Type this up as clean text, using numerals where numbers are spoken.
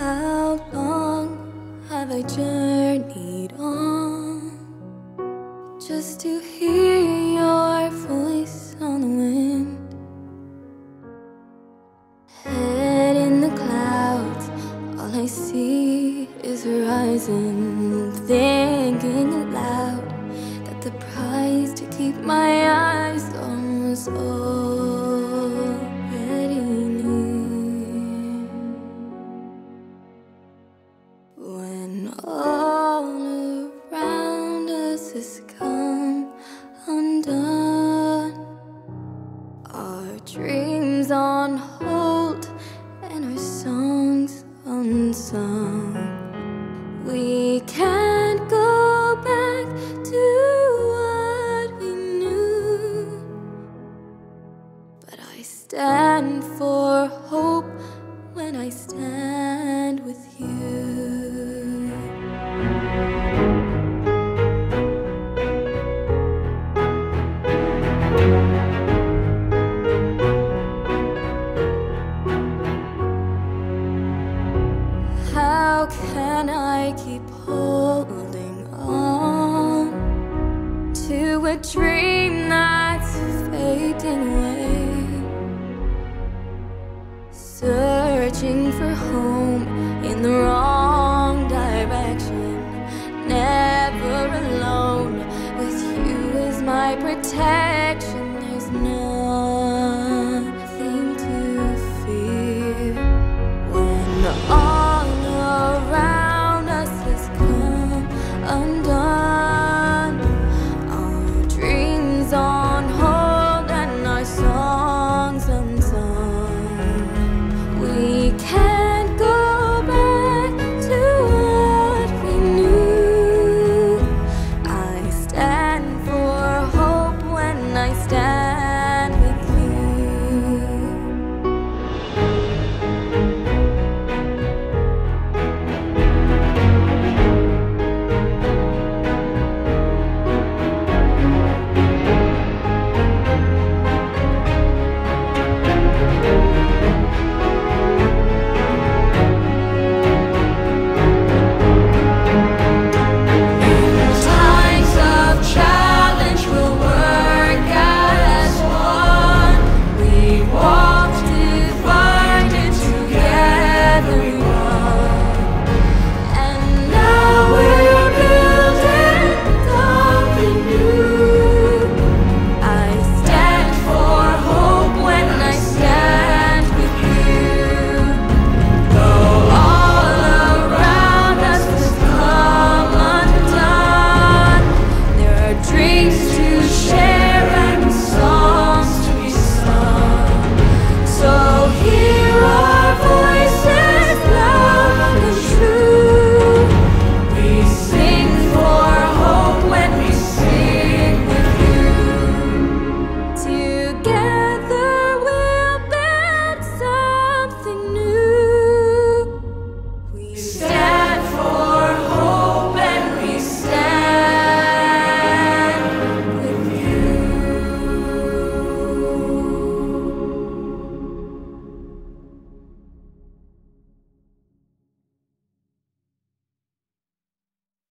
How long have I journeyed on just to hear your voice on the wind? Head in the clouds, all I see is horizon. Thinking aloud that the prize to keep my eyes on was already near. When all around us has come undone, our dreams on hold and our songs unsung, we can't go back to what we knew, but I stand for hope when I stand with you. How can I keep holding on to a dream that's fading away? Searching for home in the wrong direction, never alone. With you as my protection.